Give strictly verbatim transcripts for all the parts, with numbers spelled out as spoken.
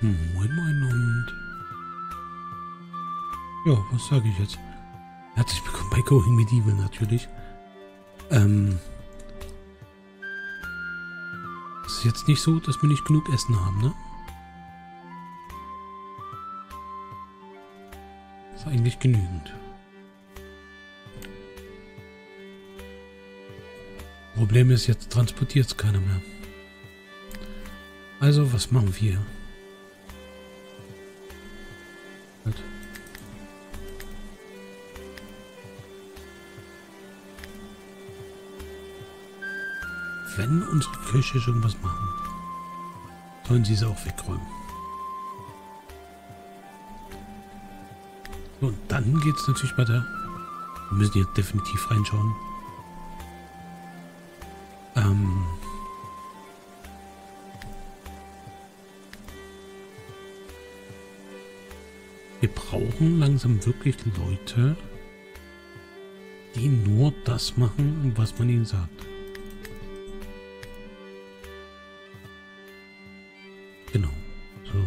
Moin Moin und ja, was sage ich jetzt? Herzlich willkommen bei Going Medieval natürlich. Ähm, es ist jetzt nicht so, dass wir nicht genug Essen haben, ne? Das ist eigentlich genügend. Problem ist, jetzt transportiert es keiner mehr. Also, was machen wir? Halt. Wenn unsere Küche schon was machen, sollen sie es auch wegräumen. So, und dann geht es natürlich weiter. Wir müssen jetzt definitiv reinschauen. Ähm... Wir brauchen langsam wirklich Leute, die nur das machen, was man ihnen sagt. Genau. So.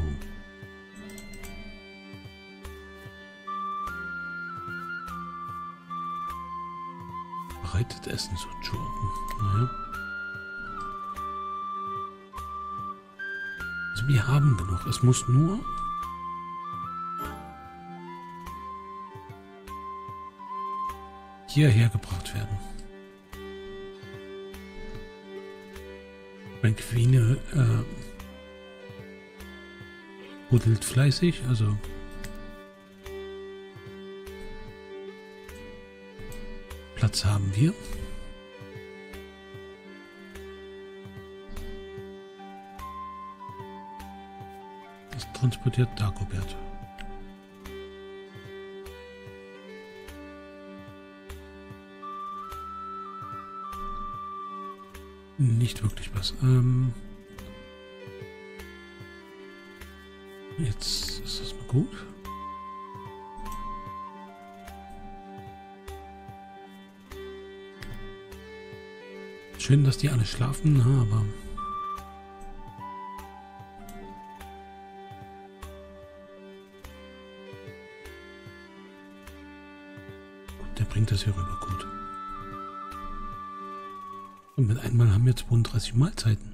Bereitet Essen zu Jordan. Naja. Also wir haben genug. Es muss nur hierher gebracht werden. Mein Queen äh, buddelt fleißig, also Platz haben wir. Das transportiert Dagobert. Nicht wirklich was. Ähm Jetzt ist das mal gut. Schön, dass die alle schlafen, aber gut, der bringt das hier rüber gut. Und mit einmal haben wir zweiunddreißig Mahlzeiten.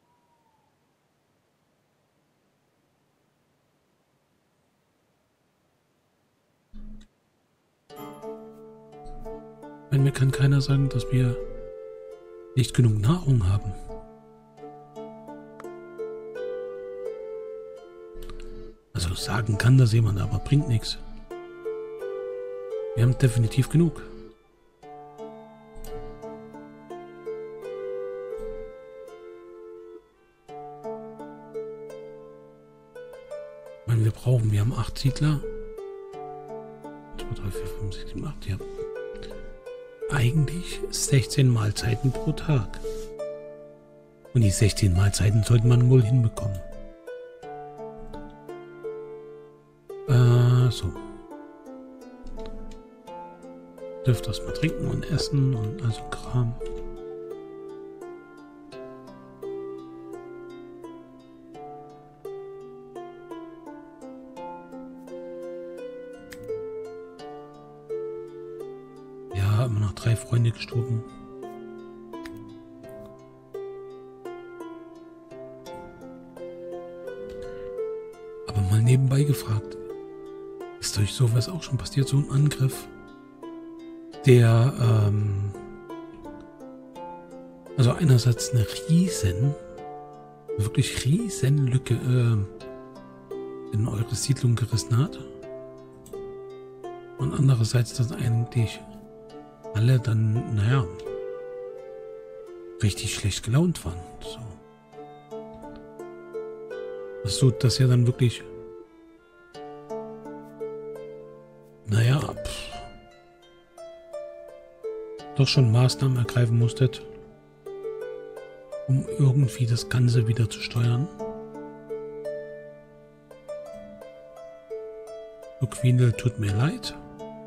Wenn mir kann keiner sagen, dass wir nicht genug Nahrung haben. Also sagen kann das jemand, aber bringt nichts. Wir haben definitiv genug. Wir brauchen, wir haben acht Siedler. zwei, drei, vier, fünf, sechs, sieben, acht, ja. Eigentlich sechzehn Mahlzeiten pro Tag. Und die sechzehn Mahlzeiten sollte man wohl hinbekommen. Äh, so. Dürft das mal trinken und essen und also Kram. Immer noch drei Freunde gestorben. Aber mal nebenbei gefragt, ist euch sowas auch schon passiert? So ein Angriff, der ähm, also einerseits eine riesen, wirklich riesen Lücke äh, in eure Siedlung gerissen hat und andererseits das eigentlich alle dann, naja, richtig schlecht gelaunt waren. So. Das so, dass ihr dann wirklich, naja, pff, doch schon Maßnahmen ergreifen musstet, um irgendwie das Ganze wieder zu steuern. So, Quindel, tut mir leid.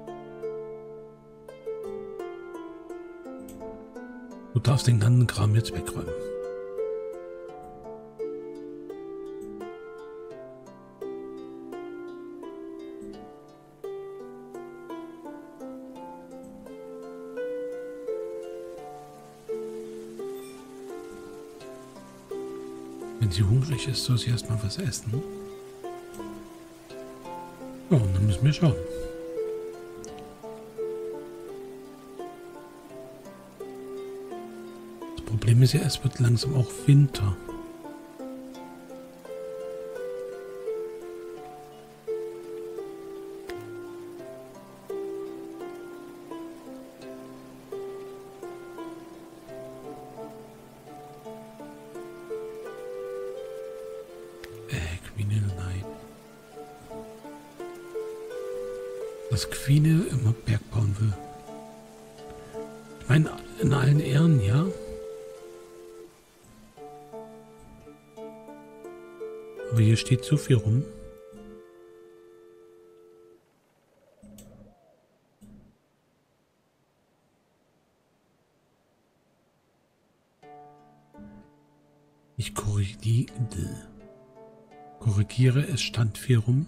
Du darfst den ganzen Kram jetzt wegräumen. Wenn sie hungrig ist, soll sie erstmal was essen. Ja, und dann müssen wir schauen. Das Problem ist ja, es wird langsam auch Winter. Dass Quine immer Berg bauen will. Ich meine, in allen Ehren, ja. Aber hier steht so viel rum. Ich korrigiere, korrigiere, es stand viel rum.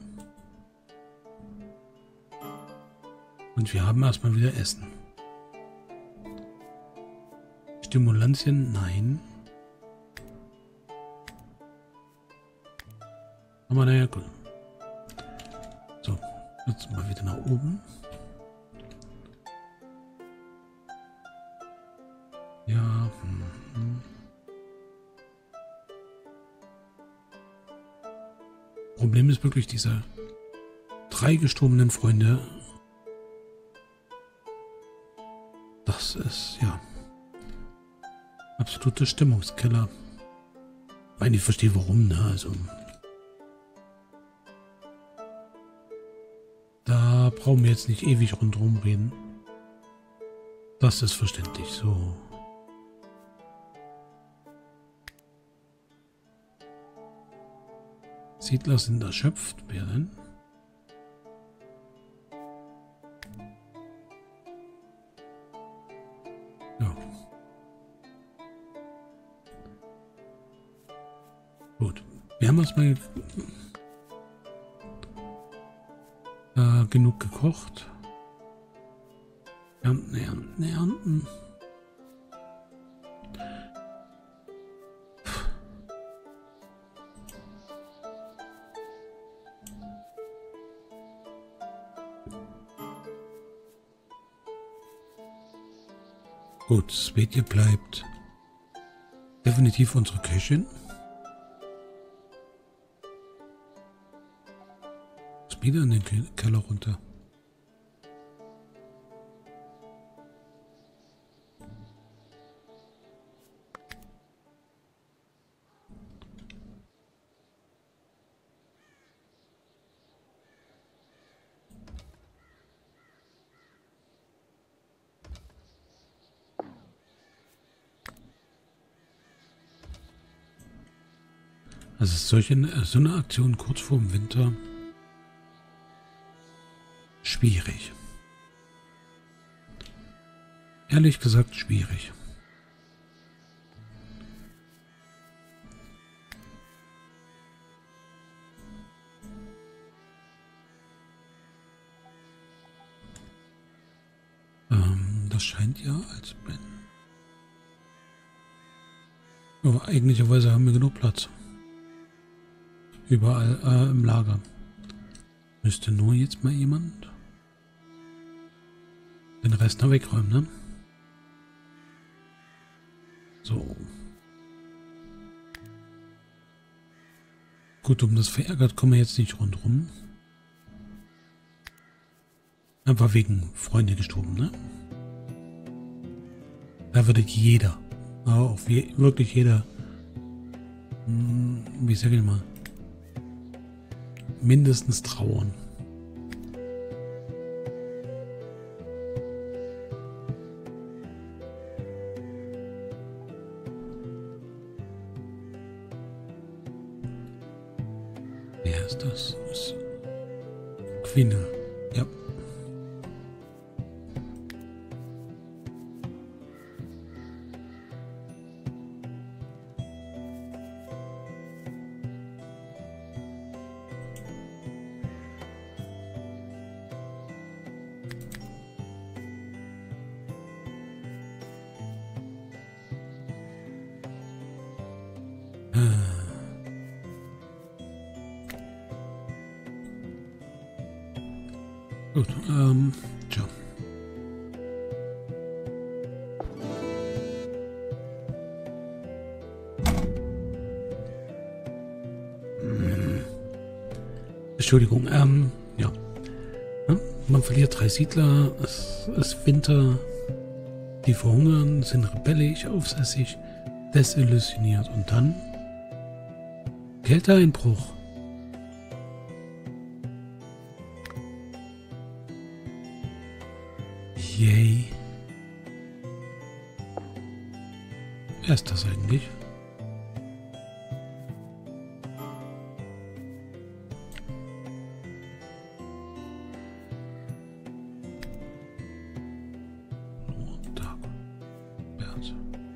Und wir haben erstmal wieder Essen. Stimulantien, nein. Aber naja, gut. So, jetzt mal wieder nach oben. Ja. Hm, hm. Problem ist wirklich diese drei gestorbenen Freunde. Das ist, ja, absoluter Stimmungskeller. Ich meine, ich verstehe warum, ne, also. Da brauchen wir jetzt nicht ewig rundherum reden. Das ist verständlich, so. Siedler sind erschöpft, wer denn? Ja. Gut. Wir haben erstmal äh, genug gekocht. Ernten, ernten, ernten. Gut, Svetja bleibt definitiv unsere Köchin. Ist wieder in den Keller runter. Also solche, so eine Aktion kurz vor dem Winter schwierig. Ehrlich gesagt schwierig. Ähm, das scheint ja als wenn. Aber eigentlicherweise haben wir genug Platz. Überall äh, im Lager. Müsste nur jetzt mal jemand den Rest noch wegräumen, ne? So. Gut, um das verärgert kommen wir jetzt nicht rundherum. Einfach wegen Freunde gestorben, ne? Da würde jeder, auch wirklich jeder, wie sage ich mal, mindestens trauern. Wer ist das? Das ist Quine. Ja. Gut, ähm, tja. Hm. Entschuldigung, ähm, ja. ja. Man verliert drei Siedler, es ist Winter, die verhungern, sind rebellisch, aufsässig, desillusioniert und dann Kälteeinbruch. Yay. Wer ist das eigentlich? Oh, Tag. Bert.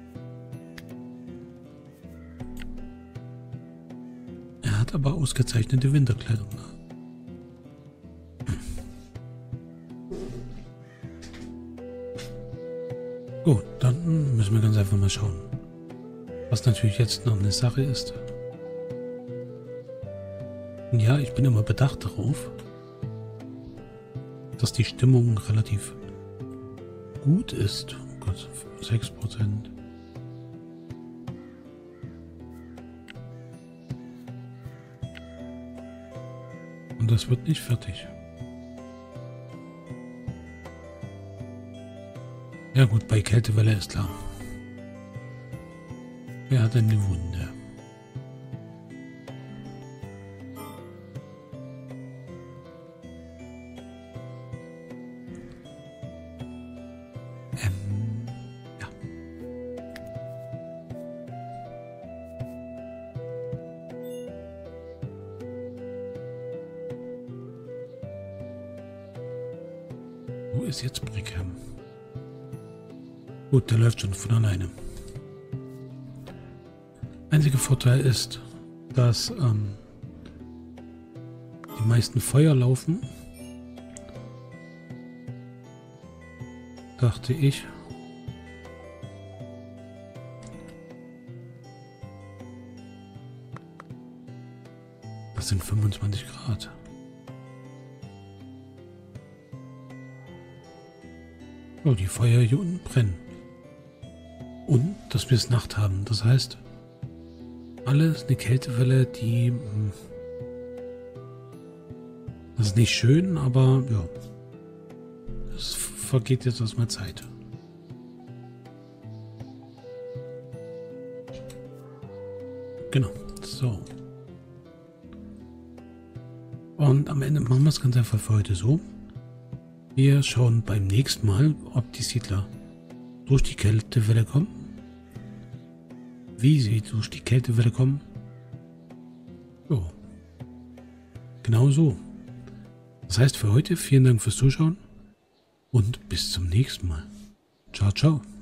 Er hat aber ausgezeichnete Winterkleidung. Gut, dann müssen wir ganz einfach mal schauen. Was natürlich jetzt noch eine Sache ist. Ja, ich bin immer bedacht darauf, dass die Stimmung relativ gut ist. Oh Gott, sechs Prozent. Und das wird nicht fertig. Ja gut, bei Kältewelle ist klar. Wer hat denn die Wunde? Ähm, ja. Wo ist jetzt Brickham? Gut, der läuft schon von alleine. Einziger Vorteil ist, dass ähm, die meisten Feuer laufen. Dachte ich. Das sind fünfundzwanzig Grad. Oh, die Feuer hier unten brennen. Und, dass wir es Nacht haben. Das heißt, alles eine Kältewelle, die... Das ist nicht schön, aber ja. Es vergeht jetzt erstmal Zeit. Genau, so. Und am Ende machen wir es ganz einfach für heute so. Wir schauen beim nächsten Mal, ob die Siedler durch die Kältewelle kommen. Wie sie durch die Kältewelle kommen. So. Genau so. Das heißt für heute vielen Dank fürs Zuschauen und bis zum nächsten Mal. Ciao, ciao.